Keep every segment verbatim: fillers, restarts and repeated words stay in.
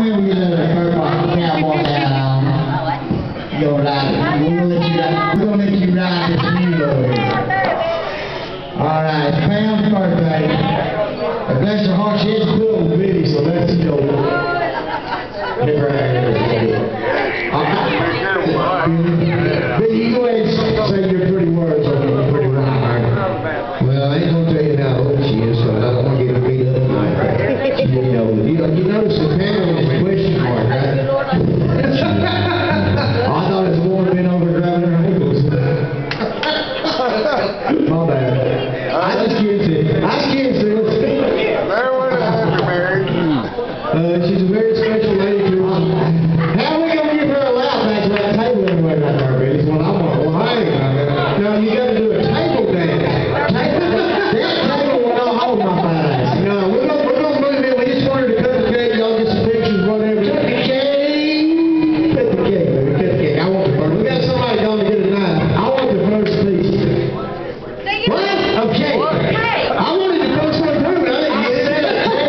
Pam, you know the purple cowboy hat on. You're right. We're gonna let you ride. We're gonna let you ride this mule over here. All right, it's Pam's birthday. And bless her heart, she has a little bitty, so let's go. Give her a hand. All right. Billy, you go ahead and say your pretty words on your pretty rhyme. Well, I ain't gonna tell you how old she is, so I don't want to get her beat up tonight. You know, you, you notice the panel is a question mark, right? I thought it's more than over grabbing her ankles. My bad. I just can't see. I can't see. Uh, she's a very special lady to us. How are we going to give her a laugh back to that table anyway right there, Billy? That's what I want. Well, I ain't gonna do. Now, you got to do a table dance. Table, that table will not hold my fat ass. No, we're going we're gonna move in. We just wanted to cut the cake. Y'all get some pictures, whatever. Cut the cake. Cut the cake, baby. Cut the cake. I want the first. We got somebody going to get a knife. I want the first piece. What? Okay. I wanted the first one too, but I didn't get it.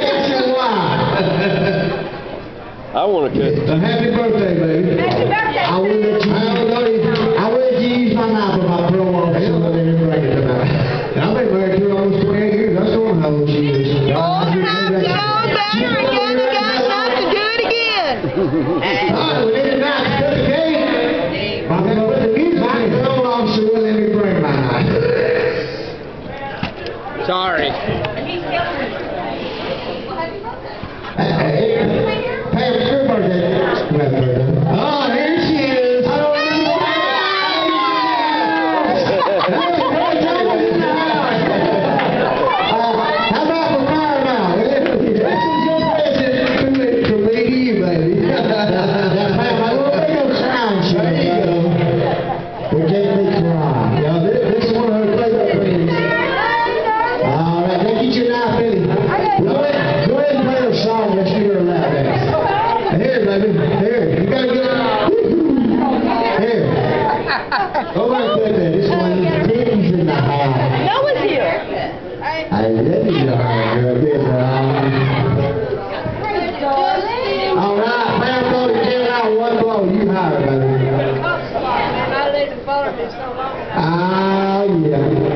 I want to cut. Uh, happy birthday, baby. Happy birthday. I will let you, I will let you, I will let you use my knife for my pro on so I didn't break it tonight. And I've been married to her almost twenty-eight years. That's all how old she is. Old enough to know better and young enough to do it again. Alright, we need a knife to cut the cake. My parole officer will let me bring my knife. Sorry. Pam, it's your birthday. Oh, here she is. Uh, how about the fire now? This is your present to me, to me to you, baby. Pam, I won't make no crying, she There you go. We can't be crying. Now, this, this is one of her favorite things. All right, now get your knife, Billy. Go ahead, go ahead and play a song. Let's hear her laugh at us. Here, baby. Here. You gotta get it. Here. Go back and put that. This one is titties in the house. No one's here. I love you, girl. This one. All right. Pam told you to get out one blow. You hire, baby. I let the phone be so long. Ah, yeah.